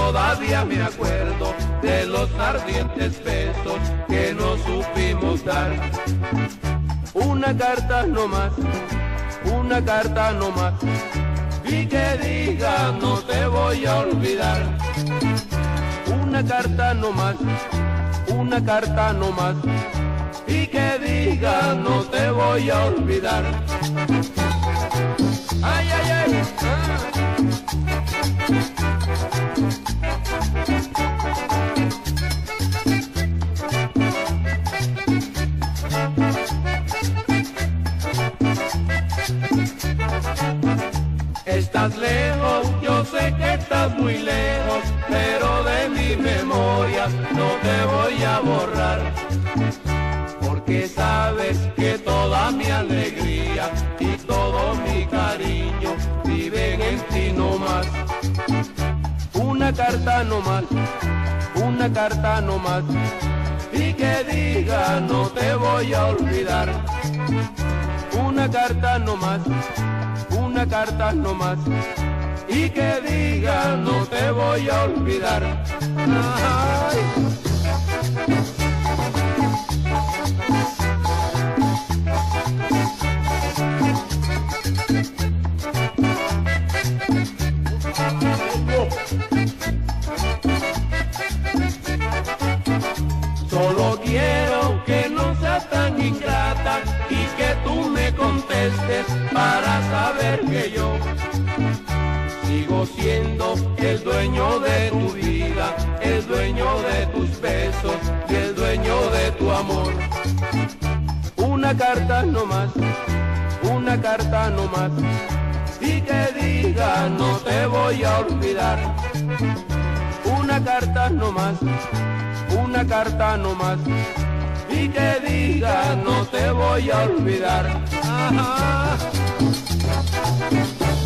todavía me acuerdo de los ardientes besos que nos supimos dar. Una carta no más, una carta no más, y que diga no te voy a olvidar. Una carta no más, una carta no más, y que diga no te voy a olvidar. Ay, ay, ay. Estás lejos, yo sé que estás muy lejos, pero de mi memoria no te voy a borrar. Porque sabes que toda mi alegría y todo mi cariño viven en ti nomás. Una carta nomás, una carta nomás, y que diga no te voy a olvidar. Una carta nomás, una carta nomás, y que diga no te voy a olvidar. Ay. Solo quiero que no seas tan ingrata y que tú me contestes para saber que yo sigo siendo el dueño de tu vida, el dueño de tus besos y el dueño de tu amor. Una carta no más, una carta no más, y que diga no te voy a olvidar. Una carta no más, una carta no más, y que diga no te voy a olvidar. Ajá.